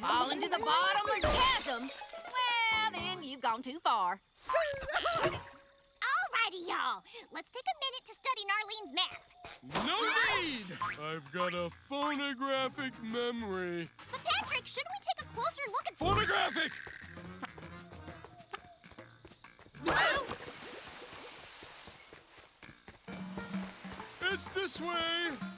fall into the bottomless chasm, well, then you've gone too far. Alrighty, y'all. Let's take a minute to study Narlene's map. No need! I've got a phonographic memory. But Patrick, shouldn't we take a closer look at... Phonographic! It's this way!